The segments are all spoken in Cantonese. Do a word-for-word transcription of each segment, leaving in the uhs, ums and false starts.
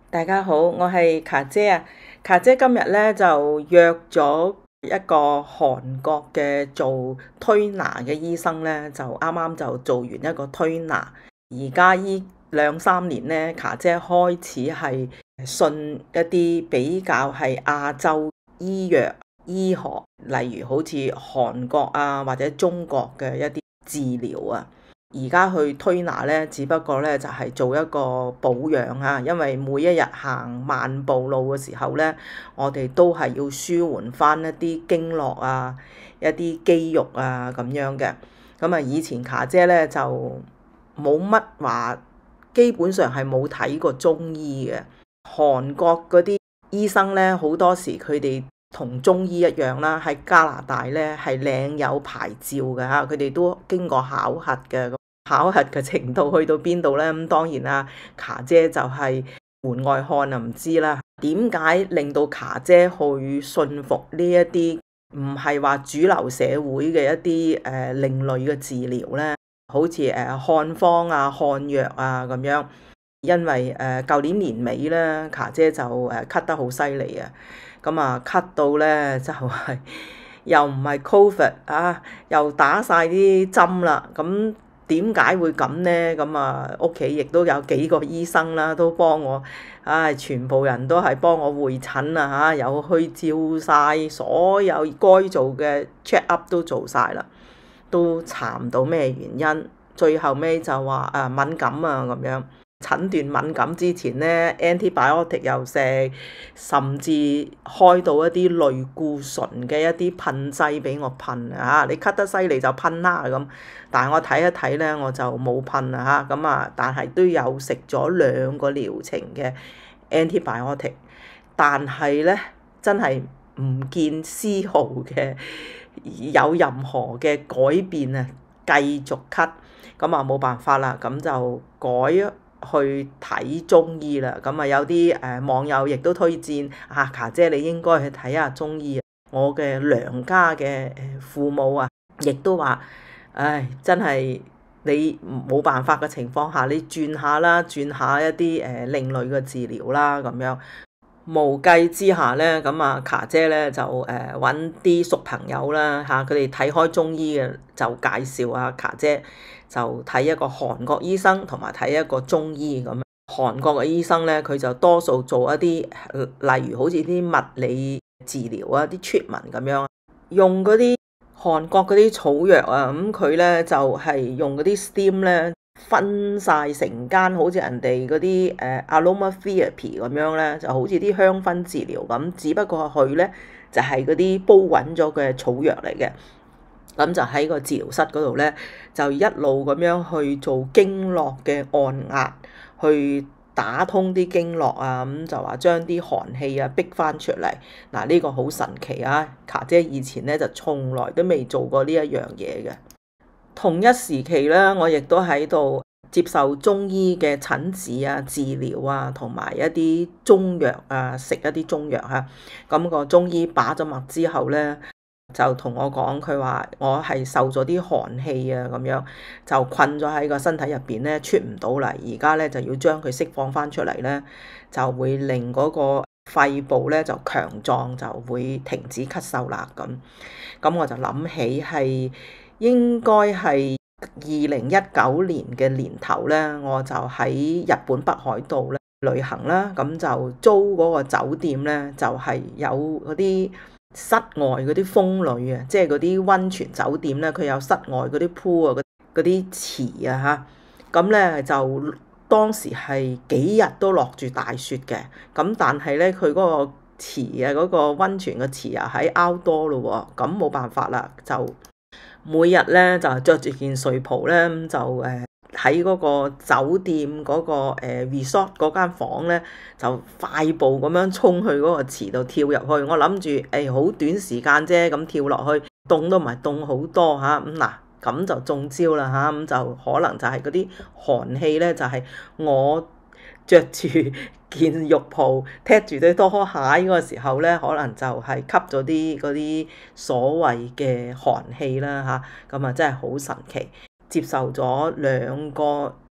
大家好，我係卡姐啊。卡姐今日咧就約咗一個韓國嘅做推拿嘅醫生咧，就啱啱就做完一個推拿。而家依兩三年咧，卡姐開始係信一啲比較係亞洲醫藥醫學，例如好似韓國啊或者中國嘅一啲治療啊。而家去推拿咧，只不過咧就係做一個保養啊，因為每一日行萬步路嘅時候咧，我哋都係要舒緩翻一啲經絡啊、一啲肌肉啊咁樣嘅。咁啊，以前卡姐咧就冇乜話，基本上係冇睇過中醫嘅。韓國嗰啲醫生咧，好多時佢哋同中醫一樣啦，喺加拿大咧係領有牌照嘅嚇，佢哋都經過考核嘅。考核嘅程度去到邊度呢？咁當然啦，卡姐就係門外漢啊，唔知啦。點解令到卡姐去信服呢一啲唔係話主流社會嘅一啲誒另類嘅治療呢？好似誒漢方啊、漢藥啊咁樣。因為誒舊年年尾咧，卡姐就誒咳得好犀利啊。咁啊咳到咧就係又唔係 Covid 啊，又打晒啲針啦。咁點解會咁呢？咁啊，屋企亦都有幾個醫生啦，都幫我，唉，全部人都係幫我會診啊嚇，又去照晒所有該做嘅 check up 都做晒啦，都查唔到咩原因，最後尾就話啊敏感啊咁樣。診斷敏感之前呢 antibiotic 又食，甚至開到一啲類固醇嘅一啲噴劑俾我噴啊！你咳得犀利就噴啦咁，但係我睇一睇呢，我就冇噴啊嚇咁啊，但係都有食咗兩個療程嘅 antibiotic， 但係呢，真係唔見絲毫嘅有任何嘅改變啊，繼續咳，咁啊冇辦法啦，咁就改去睇中醫啦。咁啊有啲誒網友亦都推薦啊，卡姐你應該去睇下中醫啊。我嘅娘家嘅父母啊，亦都話，唉，真係你冇辦法嘅情況下，你轉下啦，轉下一啲誒另類嘅治療啦，咁樣無計之下咧，咁啊卡姐咧就誒揾啲熟朋友啦嚇，佢哋睇開中醫嘅就介紹啊卡姐就睇一個韓國醫生同埋睇一個中醫咁。韓國嘅醫生咧，佢就多數做一啲例如好似啲物理治療啊、啲 treatment 咁樣，用嗰啲韓國嗰啲草藥啊，咁佢咧就係用嗰啲 steam 咧分晒成間，好似人哋嗰啲誒 aromatherapy 咁樣咧，就好似啲香薰治療咁，只不過佢咧就係嗰啲煲滾咗嘅草藥嚟嘅。咁就喺個治療室嗰度咧，就一路咁樣去做經絡嘅按壓，去打通啲經絡啊，咁就話將啲寒氣啊逼翻出嚟。嗱，呢個好神奇啊！卡姐以前咧就從來都未做過呢一樣嘢嘅。同一時期咧，我亦都喺度接受中醫嘅診治啊、治療啊，同埋一啲中藥啊，食一啲中藥嚇。咁個中醫把咗脈之後咧，就同我講，佢話我係受咗啲寒氣啊，咁樣就困咗喺個身體入邊咧，出唔到嚟。而家咧就要將佢釋放翻出嚟咧，就會令嗰個肺部咧就強壯，就會停止咳嗽啦。咁咁我就諗起係應該係二零一九年嘅年頭咧，我就喺日本北海道咧旅行啦。咁就租嗰個酒店咧，就係有嗰啲室外嗰啲風呂啊，即係嗰啲溫泉酒店咧，佢有室外嗰啲 pool 啊，嗰啲池啊嚇。咁咧就當時係幾日都落住大雪嘅，咁但係咧佢嗰個池啊，嗰個溫泉嘅池啊喺 outdoor 咯喎，咁冇辦法啦，就每日咧就着住件睡袍咧，就誒喺嗰個酒店嗰個誒 resort 嗰間房咧，就快步咁樣衝去嗰個池度跳入去。我諗住誒好短時間啫，咁跳落去，凍都唔係凍好多嚇。咁嗱咁就中招啦嚇，咁就可能就係嗰啲寒氣咧，就係我着住件浴袍，踢住對拖鞋嗰個時候咧，可能就係吸咗啲嗰啲所謂嘅寒氣啦嚇。咁啊真係好神奇，接受咗兩個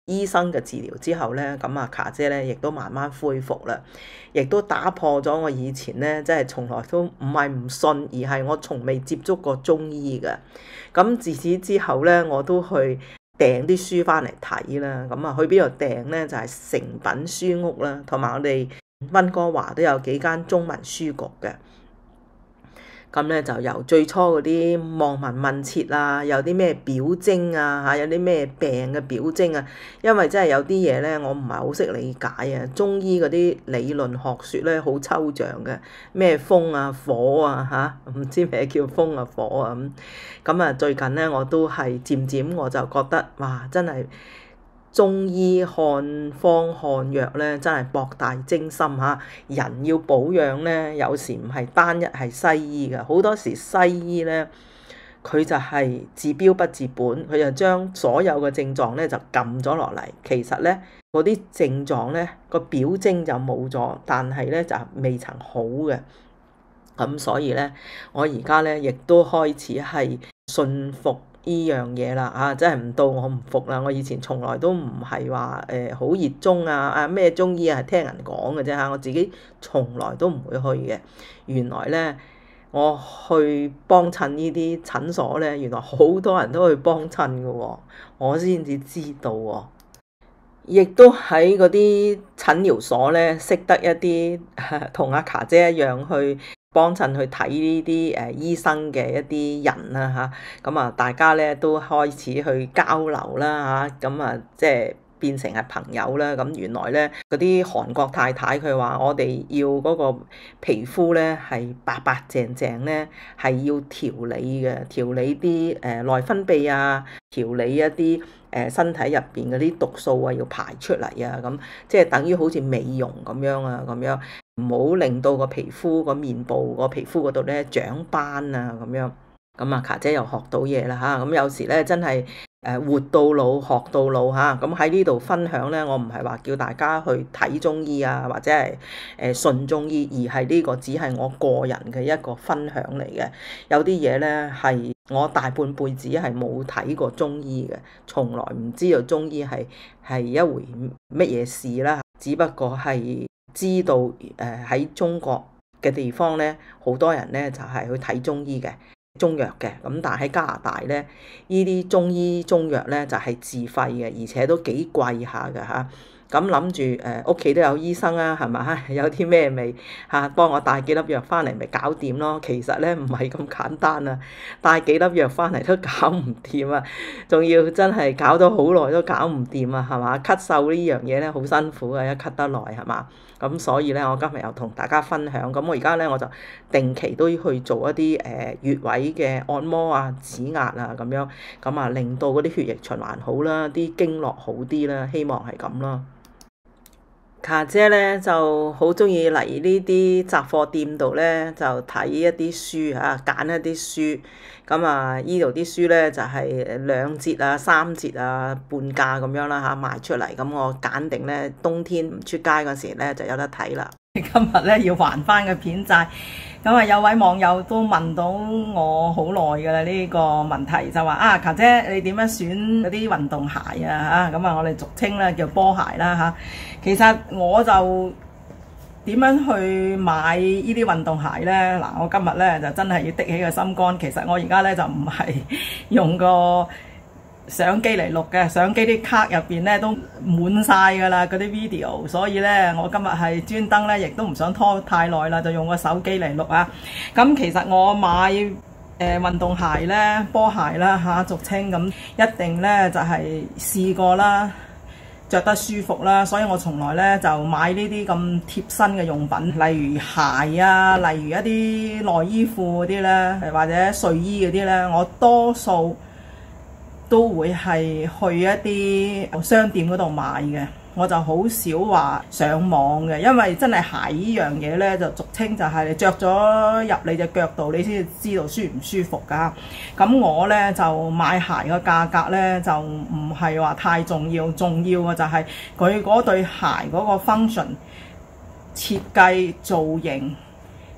醫生嘅治療之後咧，咁啊卡姐咧亦都慢慢恢復啦，亦都打破咗我以前咧即係從來都唔係唔信，而係我從未接觸過中醫嘅。咁自此之後咧，我都去訂啲書翻嚟睇啦。咁啊去邊度訂咧？就係誠品書屋啦，同埋我哋溫哥華都有幾間中文書局嘅。咁咧就由最初嗰啲望聞問切啊，有啲咩表徵啊嚇，有啲咩病嘅表徵啊，因為真係有啲嘢咧，我唔係好識理解啊。中醫嗰啲理論學説咧，好抽象嘅，咩風啊火啊嚇，唔知咩叫風啊火啊咁。咁啊最近咧我都係漸漸我就覺得哇，真係〜中醫看方看藥咧，真係博大精深嚇。人要保養咧，有時唔係單一係西醫嘅，好多時西醫咧，佢就係治標不治本，佢就將所有嘅症狀咧就撳咗落嚟。其實咧，嗰啲症狀咧個表徵就冇咗，但係咧就未曾好嘅。咁所以咧，我而家咧亦都開始係信服呢樣嘢啦，啊，真係唔到我唔服啦！我以前從來都唔係話誒好熱衷啊，啊咩中醫啊，係聽人講嘅啫嚇，我自己從來都唔會去嘅。原來咧，我去幫襯呢啲診所咧，原來好多人都去幫襯嘅喎，我先至知道喎。亦都喺嗰啲診療所咧，識得一啲同阿卡姐一樣去幫襯去睇呢啲誒醫生嘅一啲人啦嚇，咁啊大家咧都開始去交流啦嚇，咁啊即係變成係朋友啦。咁原來咧嗰啲韓國太太佢話我哋要嗰個皮膚咧係白白淨淨咧，係要調理嘅，調理啲誒內分泌啊，調理一啲誒身體入邊嗰啲毒素啊要排出嚟啊，咁即係等於好似美容咁樣啊咁樣。唔好令到個皮膚個面部個皮膚嗰度咧長斑啊咁樣，咁啊卡姐又學到嘢啦嚇，咁有時咧真係誒活到老學到老嚇，咁喺呢度分享咧，我唔係話叫大家去睇中醫啊，或者係誒信中醫，而係呢個只係我個人嘅一個分享嚟嘅。有啲嘢咧係我大半輩子係冇睇過中醫嘅，從來唔知道中醫係係一回乜嘢事啦，只不過係知道誒喺中國嘅地方咧，好多人咧就係去睇中醫嘅中藥嘅，咁但係喺加拿大咧，呢啲中醫中藥咧就係自費嘅，而且都幾貴下㗎嚇。咁諗住誒屋企都有醫生啊，係咪？有啲咩咪嚇幫我帶幾粒藥翻嚟咪搞掂咯。其實咧唔係咁簡單啊，帶幾粒藥翻嚟都搞唔掂啊，仲要真係搞咗好耐都搞唔掂啊，係嘛？咳嗽呢樣嘢咧好辛苦啊，一咳得耐係嘛？咁所以咧，我今日又同大家分享。咁我而家咧我就定期都要去做一啲誒穴位嘅按摩啊、指壓啊咁樣，咁啊令到嗰啲血液循環好啦，啲經絡好啲啦，希望係咁咯。卡姐咧就好中意嚟呢啲雜貨店度咧，就睇一啲書嚇，揀一啲書。咁啊，依度啲書咧就係兩折啊、三折啊、半價咁樣啦嚇賣出嚟。咁我揀定咧，冬天唔出街嗰時咧就有得睇啦。今日咧要還翻個片債。咁啊，有位網友都問到我好耐㗎啦，呢個問題就話啊，卡姐你點樣選嗰啲運動鞋啊？嚇，咁啊，我哋俗稱咧叫波鞋啦嚇。其實我就點樣去買呢啲運動鞋咧？嗱，我今日咧就真係要的起個心肝。其實我而家咧就唔係用個相機嚟錄嘅，相機啲卡入邊咧都滿晒㗎啦，嗰啲 video， 所以咧我今日係專登咧，亦都唔想拖太耐啦，就用個手機嚟錄啊。咁其實我買誒、呃、運動鞋咧，波鞋啦嚇，俗稱咁，一定咧就係、是、試過啦，着得舒服啦，所以我從來咧就買呢啲咁貼身嘅用品，例如鞋啊，例如一啲內衣褲嗰啲咧，或者睡衣嗰啲咧，我多數都會係去一啲商店嗰度買嘅，我就好少話上網嘅，因為真係鞋呢樣嘢咧，就俗稱就係你着咗入你隻腳度，你先至知道舒唔舒服㗎。咁我咧就買鞋嘅價格咧就唔係話太重要，重要嘅就係佢嗰對鞋嗰個 function 設計造型。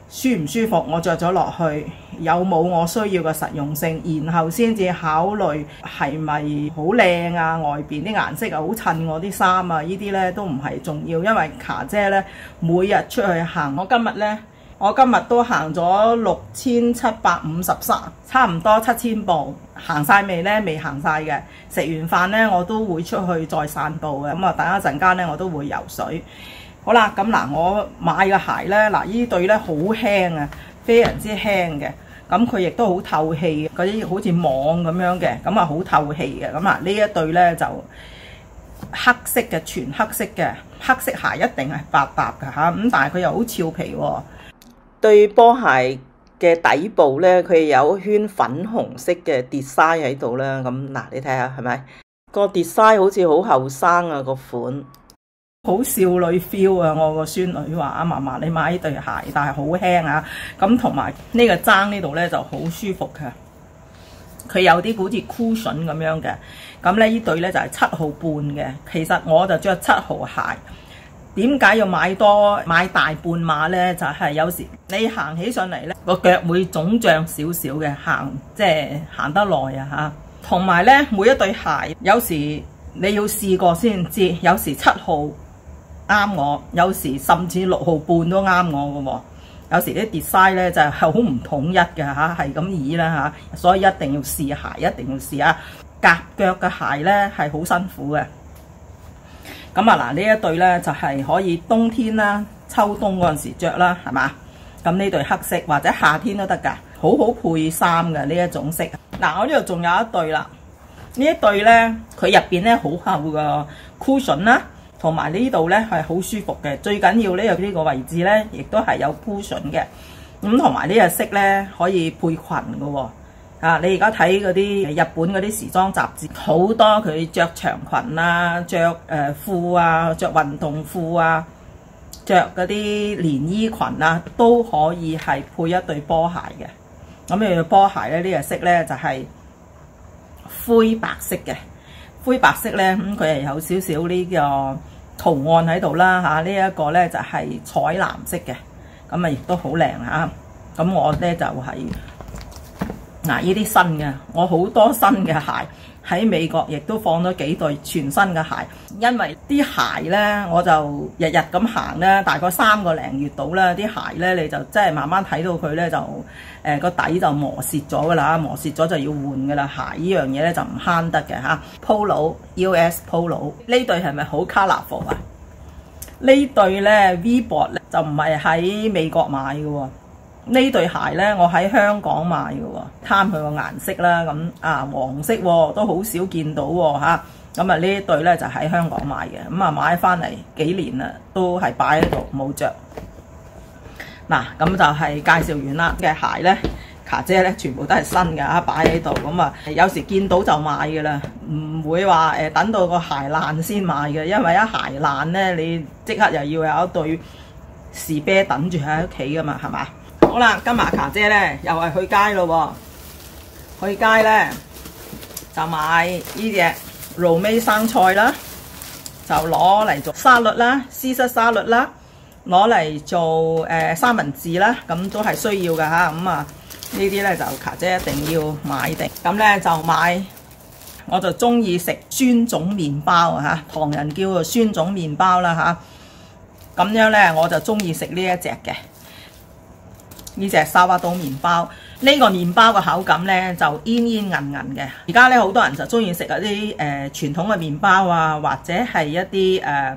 舒唔舒服，我着咗落去有冇我需要嘅實用性，然後先至考慮係咪好靚啊，外邊啲顏色啊好襯我啲衫啊，呢啲呢都唔係重要，因為卡姐呢每日出去行，我今日呢，我今日都行咗六千七百五十三，差唔多七千步，行晒未呢？未行晒嘅。食完飯呢，我都會出去再散步嘅，咁啊等一陣間呢，我都會游水。好啦，咁嗱，我買嘅鞋咧，嗱呢對咧好輕啊，非常之輕嘅，咁佢亦都好透氣，嗰啲好似網咁樣嘅，咁啊好透氣嘅，咁啊呢一對咧就黑色嘅，全黑色嘅，黑色鞋一定係百搭㗎嚇，咁但係佢又好俏皮喎。 對波鞋嘅底部咧，佢有圈粉紅色嘅 design 喺度啦，咁嗱你睇下係咪？個 design 好似好後生啊個款。 好少女 feel 啊！我個孫女話：啊嫲嫲，你買呢對鞋，但係好輕啊！咁同埋呢個踭呢度咧就好舒服嘅，佢有啲好似 cushion 咁樣嘅。咁咧呢對咧就係七號半嘅。其實我就着七號鞋。點解要買多買大半碼咧？就係、是、有時你行起上嚟咧，個腳會腫脹少少嘅，行即係行得耐啊嚇。同埋咧，每一對鞋有時你要試過先知，有時七號啱我，有時甚至六號半都啱我嘅喎。有時啲 design 咧就係好唔統一嘅嚇，係咁意啦嚇，所以一定要試鞋，一定要試啊！夾腳嘅鞋咧係好辛苦嘅。咁啊嗱，呢一對咧就係可以冬天啦、秋冬嗰陣時著啦，係嘛？咁呢對黑色或者夏天都得㗎，好好配衫嘅呢一種色。嗱，我呢度仲有一對啦，呢一對咧佢入邊咧好厚嘅 cushion 啦。同埋呢度咧係好舒服嘅，最緊要呢有呢個位置咧，亦都係有 cushion 嘅。咁同埋呢隻色咧可以配裙嘅喎。啊，你而家睇嗰啲日本嗰啲時裝雜誌，好多佢着長裙啊，着誒褲啊，着運動褲啊，着嗰啲連衣裙啊，都可以係配一對波鞋嘅。咁呢對波鞋咧，呢隻色咧就係灰白色嘅。灰白色咧，咁佢係有少少呢個圖案喺度啦嚇。呢一個咧就係彩藍色嘅，咁啊亦都好靚嚇。咁我咧就係嗱呢啲新嘅，我好多新嘅鞋喺美國，亦都放咗幾對全新嘅鞋。因為啲鞋咧，我就日日咁行咧，大概三個零月到啦。啲鞋咧，你就真係慢慢睇到佢咧就誒個、呃、底就磨蝕咗噶啦，磨蝕咗就要換噶啦。鞋呢樣嘢咧就唔慳得嘅嚇。Polo U S Polo 呢對係咪好 colourful 啊？對呢對咧 V-board 咧就唔係喺美國買嘅喎。呢對鞋咧我喺香港買嘅喎，貪佢個顏色啦，咁啊黃色喎都好少見到喎嚇。咁啊呢一對咧就喺香港買嘅，咁啊買翻嚟幾年啦，都係擺喺度冇着。嗱，咁就係介紹完啦嘅鞋咧，卡姐咧全部都係新嘅嚇，擺喺度。咁啊有時見到就買嘅啦，唔會話誒等到個鞋爛先買嘅，因為一鞋爛咧，你即刻又要有一對士啤等住喺屋企噶嘛，係嘛？好啦，今日卡姐咧又係去街咯喎，去街咧就買呢隻羅美生菜啦，就攞嚟做沙律啦、絲質沙律啦，攞嚟做誒、呃、三文治啦，咁都係需要嘅嚇。咁啊呢啲咧就卡姐一定要買定。咁咧就買，我就中意食酸種麵包啊嚇，唐人叫做酸種麵包啦嚇。咁樣咧我就中意食呢一隻嘅。呢隻沙瓦刀麵包，呢、這個麵包嘅口感咧就煙煙韌韌嘅。而家咧好多人就中意食嗰啲誒傳統嘅麵包啊，或者係一啲誒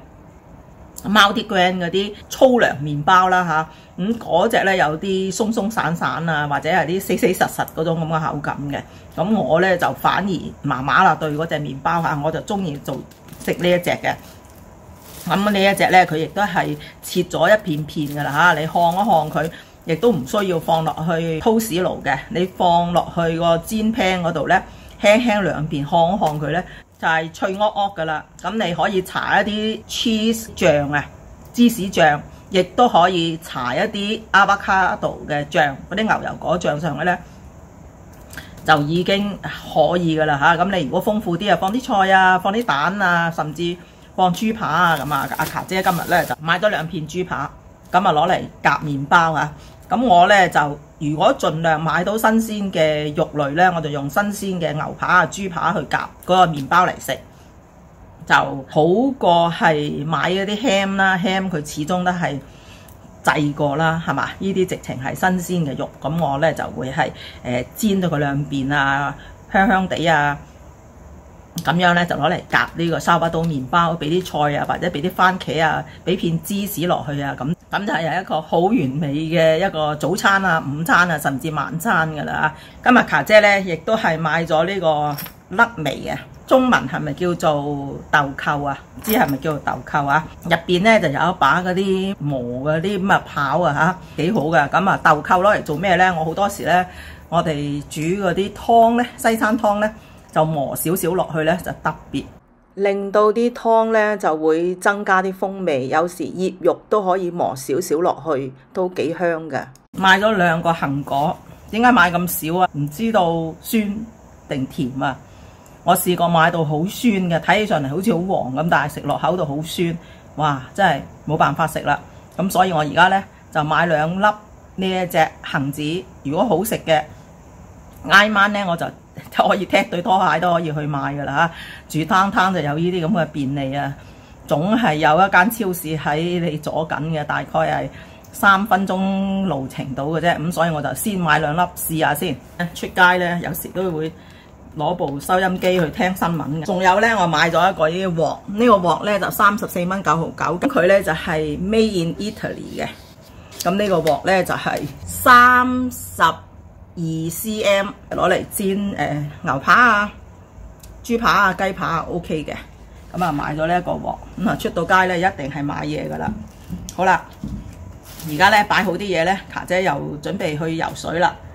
multigrain 嗰啲粗糧麵包啦嚇。咁嗰隻咧有啲鬆鬆散散啊，或者係啲死死實實嗰種咁嘅口感嘅。咁我咧就反而麻麻啦，對嗰隻麵包嚇，我就中意做食呢一隻嘅。咁呢一隻咧，佢亦都係切咗一片片㗎啦嚇，你烘一烘佢。亦都唔需要放落去 toast 爐嘅，你放落去個煎 pan 嗰度咧，輕輕兩邊烘一烘佢咧，就係、是、脆噏噏噶啦。咁你可以搽一啲 cheese 醬啊，芝士醬，亦都可以搽一啲 avocado 嘅醬，嗰啲牛油果醬上去咧，就已經可以噶啦嚇。咁你如果豐富啲啊，放啲菜啊，放啲蛋啊，甚至放豬扒啊咁啊。阿卡姐今日咧就買咗兩片豬扒，咁啊攞嚟夾麵包啊。 咁我咧就如果盡量買到新鮮嘅肉類咧，我就用新鮮嘅牛扒啊、豬扒去夾嗰個麵包嚟食，就好過係買嗰啲 ham 啦。ham 佢始終都係製過啦，係嘛？呢啲直情係新鮮嘅肉，咁我咧就會係誒、呃、煎到佢兩邊啊，香香地啊，咁樣咧就攞嚟夾呢個沙巴刀麵包，俾啲菜啊，或者俾啲番茄啊，俾片芝士落去啊，咁咁就係一個好完美嘅一個早餐啊、午餐啊，甚至晚餐㗎啦。今日卡姐咧亦都係買咗呢個甩眉嘅，中文係咪叫做豆蔻啊？唔知係咪叫做豆蔻啊？入邊咧就有一把嗰啲磨嗰啲咁啊刨啊嚇，幾好㗎。咁啊豆蔻攞嚟做咩咧？我好多時咧，我哋煮嗰啲湯咧，西餐湯咧，就磨少少落去咧，就特別令到啲湯咧就會增加啲風味。有時醃肉都可以磨少少落去，都幾香㗎。 買咗兩個杏果，點解買咁少啊？唔知道酸定甜啊！我試過買到好酸嘅，睇起上嚟好似好黃咁，但係食落口度好酸，哇！真係冇辦法食啦。咁所以我而家咧就買兩粒呢一隻杏子，如果好食嘅，挨晚咧我就可以踢對拖鞋都可以去買噶啦嚇。煮湯湯就有呢啲咁嘅便利啊，總係有一間超市喺你左近嘅，大概係三分鐘路程到嘅啫。咁所以我就先買兩粒試下先。出街咧有時都會攞部收音機去聽新聞嘅。仲有咧，我買咗一個呢個鑊，呢、呢個鑊咧就三十四蚊九毫九，咁佢咧就係、是、Made in Italy 嘅。咁呢個鑊咧就係三十二 cm， 攞嚟煎誒、呃、牛扒啊、豬扒啊、雞扒啊 OK 嘅。咁啊買咗呢一個鑊，咁啊出到街咧一定係買嘢噶啦。好啦，而家咧擺好啲嘢咧，卡姐又準備去游水啦。